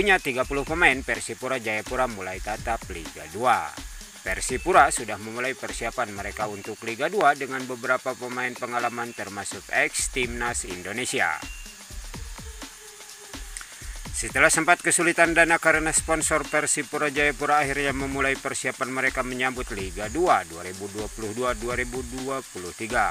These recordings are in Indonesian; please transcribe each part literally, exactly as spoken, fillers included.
punya tiga puluh pemain, Persipura Jayapura mulai tatap Liga dua. Persipura sudah memulai persiapan mereka untuk Liga dua dengan beberapa pemain pengalaman termasuk ex-timnas Indonesia. Setelah sempat kesulitan dana karena sponsor, Persipura Jayapura akhirnya memulai persiapan mereka menyambut Liga dua dua ribu dua puluh dua dua ribu dua puluh tiga.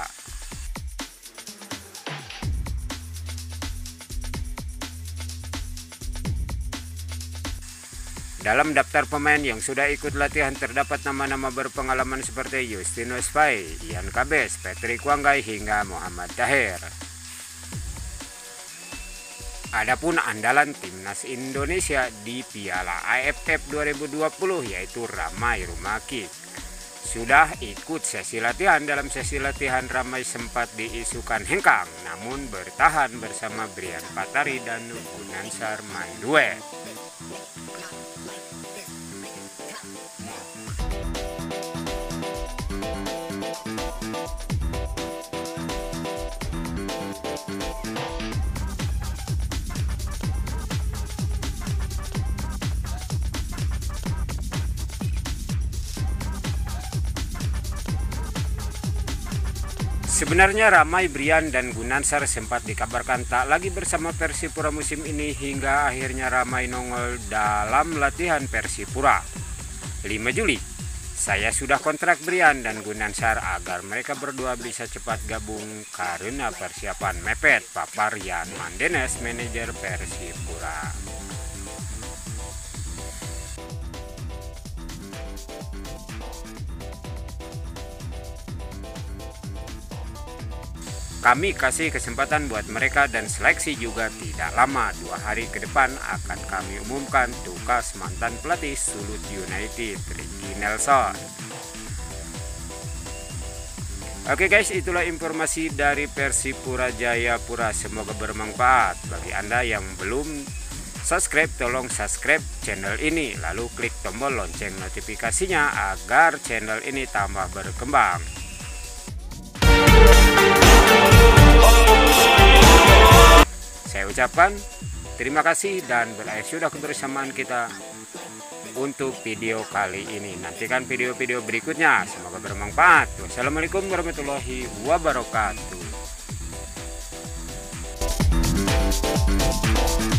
Dalam daftar pemain yang sudah ikut latihan terdapat nama-nama berpengalaman seperti Justinus Fay, Ian Kabes, Patrick Wanggai hingga Muhammad Tahir. Adapun andalan timnas Indonesia di Piala A F F dua ribu dua puluh yaitu Ramai Rumakik. Sudah ikut sesi latihan. Dalam sesi latihan Ramai sempat diisukan hengkang, namun bertahan bersama Brian Patari dan Gunansar Mandue. Sebenarnya Ramai, Brian, dan Gunansar sempat dikabarkan tak lagi bersama Persipura musim ini hingga akhirnya Ramai nongol dalam latihan Persipura. lima Juli, saya sudah kontrak Brian dan Gunansar agar mereka berdua bisa cepat gabung karena persiapan mepet, papar Yan Mandenes, manajer Persipura. Kami kasih kesempatan buat mereka dan seleksi juga tidak lama. Dua hari ke depan akan kami umumkan tugas mantan pelatih Sulut United, Ricky Nelson. Oke guys, itulah informasi dari Persipura Jayapura. Semoga bermanfaat. Bagi Anda yang belum subscribe, tolong subscribe channel ini. Lalu klik tombol lonceng notifikasinya agar channel ini tambah berkembang. Saya ucapkan terima kasih dan berakhir sudah kebersamaan kita untuk video kali ini. Nantikan video-video berikutnya. Semoga bermanfaat. Wassalamualaikum warahmatullahi wabarakatuh.